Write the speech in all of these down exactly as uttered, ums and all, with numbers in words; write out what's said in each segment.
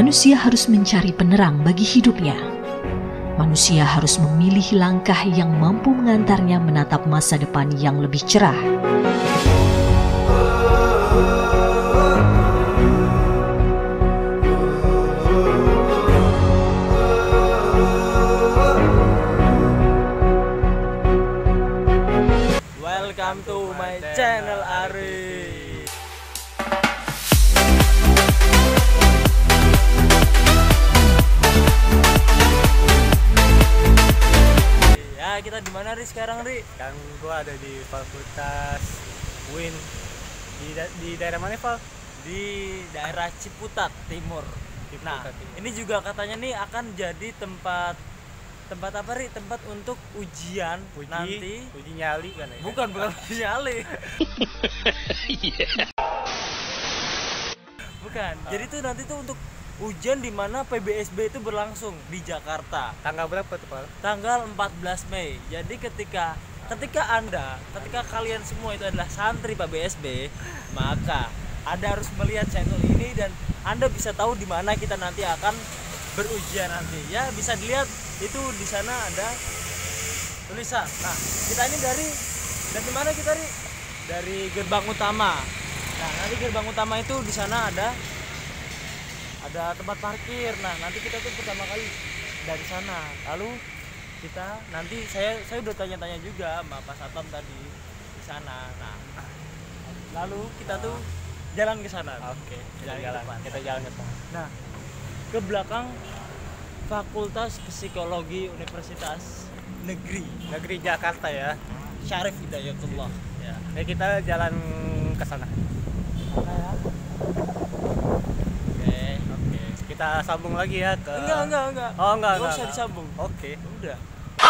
Manusia harus mencari penerang bagi hidupnya. Manusia harus memilih langkah yang mampu mengantarnya menatap masa depan yang lebih cerah. Welcome to my channel Ari. Ya, kita di mana Ri sekarang Ri? Kan gua ada di Fakultas U I N. Di, da di daerah mana, Val? Di daerah Ciputat Timur. Ciputat Nah, Timur. ini juga katanya nih akan jadi tempat tempat apa Ri? Tempat untuk ujian Uji, nanti. uji nyali kan ya? Bukan, bukan uji nyali. Bukan. Jadi tuh nanti tuh untuk ujian di mana P B S B itu berlangsung di Jakarta. Tanggal berapa tuh, Val? Tanggal empat belas Mei. Jadi ketika ketika Anda, ketika kalian semua itu adalah santri P B S B, maka Anda harus melihat channel ini dan Anda bisa tahu di mana kita nanti akan berujian nanti. Ya, bisa dilihat itu di sana ada tulisan. Nah, kita ini dari dari mana kita Ri? Dari gerbang utama. Nah, nanti gerbang utama itu di sana ada ada tempat parkir. Nah, nanti kita tuh pertama kali dari sana. Lalu kita nanti saya saya udah tanya-tanya juga sama Pak Satpam tadi di sana. Nah, lalu kita tuh jalan ke sana. Oke, kita Jalan ke jalan. depan. Kita jalan ke depan. Nah, ke belakang Fakultas Psikologi Universitas Negeri Negeri Jakarta ya. Syarif Hidayatullah. Ya. Jadi kita jalan ke sana. Mana ya? Oke. Oke. Kita sambung lagi ya ke Enggak, enggak, enggak. Oh, enggak, Nggak enggak. usah enggak. disambung. Oke. Udah.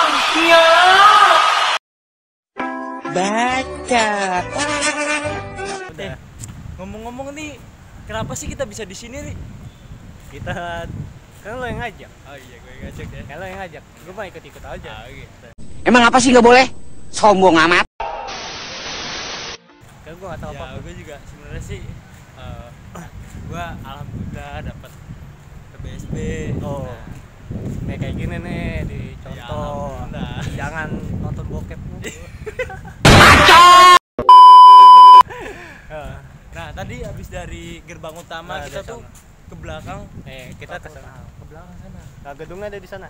Baca. Eh, ngomong-ngomong nih, kenapa sih kita bisa di sini nih? Kita kan lo yang ngajak. Oh iya, gue ngajak ya. Kan lo yang ngajak. Gue mah ikut-ikut aja. Ah, gitu. Emang apa sih nggak boleh? Sombong amat. Kan gue enggak tahu Ya, apa-apa. gue juga sebenarnya sih eh gue alhamdulillah dapat P B S B. Oh. Nah, Nih kayak gini nih di ya, contoh. alhamdulillah. Jangan nonton bokep mulu. Nah, tadi habis dari gerbang utama Nah, kita dari tuh sana. ke belakang. Nih, kita ke sana. Ke belakang sana. Nah, gedungnya ada di sana.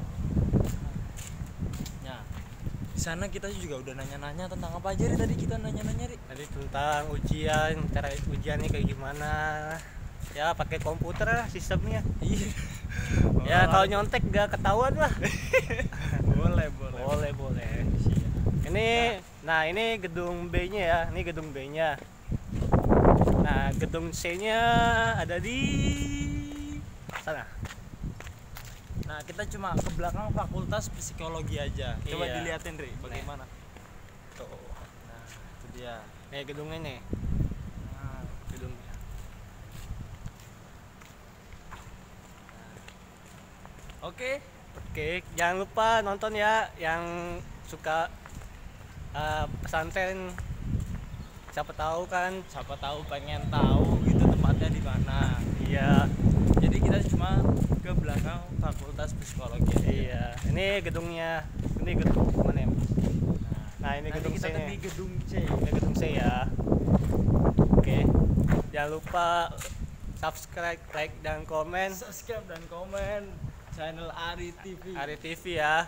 Nah, di sana kita juga udah nanya-nanya tentang apa aja Ri? Tadi kita nanya-nanya Ri. Tadi tentang ujian, cara ujiannya kayak gimana. Ya, pakai komputer lah sistemnya. Iya. Ya, kalau nyontek gak ketahuan lah. boleh, boleh. Boleh, boleh. Ini, nah ini gedung B-nya ya. Ini gedung B-nya. Nah, gedung C-nya ada di sana. Nah, kita cuma ke belakang Fakultas Psikologi aja. Coba Iya. diliatin Ri, bagaimana? Tuh. Nah, itu dia. Nih gedungnya nih. Nah, Gedungnya. oke. Oke, jangan lupa nonton ya yang suka uh, pesantren. Siapa tahu kan. Siapa tahu pengen tahu gitu tempatnya di mana. Iya, Jadi kita cuma ke belakang Fakultas Psikologi aja. iya. Ini gedungnya. Ini gedung mana ya? Nah, ini Nanti gedung kita C-nya. di gedung C. Ini gedung C ya. Oke. Jangan lupa subscribe, like dan komen Subscribe dan komen channel Ari T V. Ari T V ya.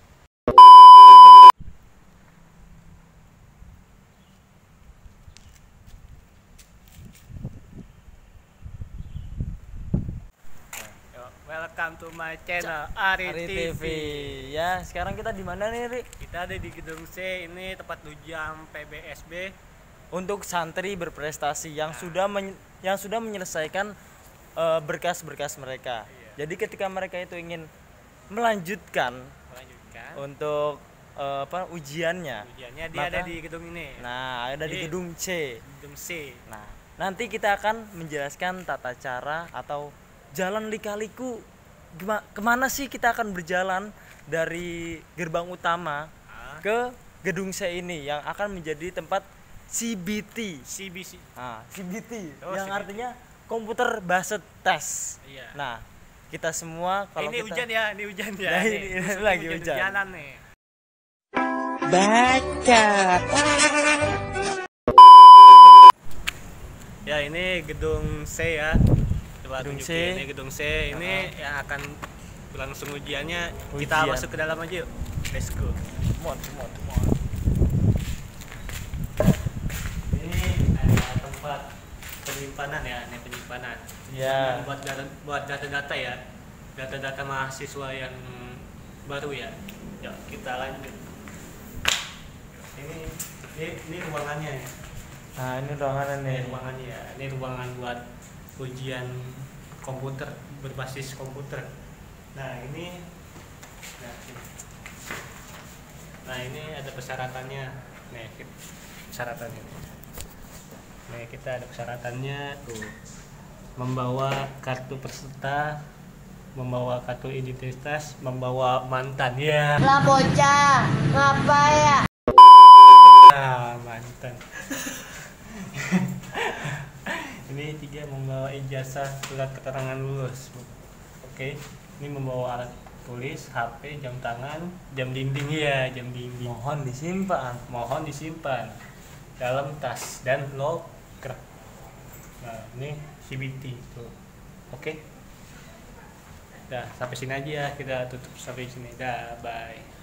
Yo, welcome to my channel Ari, Ari T V. Ya, sekarang kita di mana nih, Ri? Kita ada di gedung C, ini tempat ujian P B S B. Untuk santri berprestasi yang Nah. sudah men- yang sudah menyelesaikan eh, berkas-berkas mereka. Iya. Jadi ketika mereka itu ingin melanjutkan Melanjutkan untuk eh, apa ujiannya. ujiannya, dia Maka- ada di gedung ini. Nah, ada di Jadi- gedung C. Gedung C. Nah, nanti kita akan menjelaskan tata cara atau jalan lika-liku gema- kemana sih kita akan berjalan dari gerbang utama Ah, ke gedung C ini yang akan menjadi tempat C B T. C B C. Nah, C B T Oh, yang C B T. artinya komputer based test. Iya. Nah, kita semua kalau ini kita... hujan ya, ini hujan ya. Nah, ini, ini- ini ini lagi hujan. Jalan nih. Baca. Ya ini gedung C ya. Coba Gedung tunjukin C. ini gedung C. Ini yang akan berlangsung ujiannya. Kita Ujian. masuk ke dalam aja yuk. Let's go. Come on, come on, come on. Ini ada tempat penyimpanan ya, ini penyimpanan. Ya. Buat data, buat data-data ya. Data-data mahasiswa yang baru ya. Ya, kita lanjut. Ini ini, ini ruangannya ya. Nah, ini ruangan Ini nih. ruangannya ya. Ini ruangan buat ujian komputer berbasis komputer. Nah, ini nah, ini. Nah, ini ada persyaratannya. Nih, kita- persyaratannya. Nih, kita ada persyaratannya tuh. Membawa kartu peserta, membawa kartu identitas, membawa mantan ya. Lah bocah, ngapa ya? Ah, mantan. Ini tiga membawa ijazah surat keterangan lulus. Oke, ini membawa alat tulis, H P, jam tangan, jam dinding ya, jam dinding. Mohon disimpan. Mohon disimpan dalam tas dan loker. Nah, ini C B T tuh. Oke. Dah, sampai sini aja ya, kita tutup sampai sini. Dah, bye.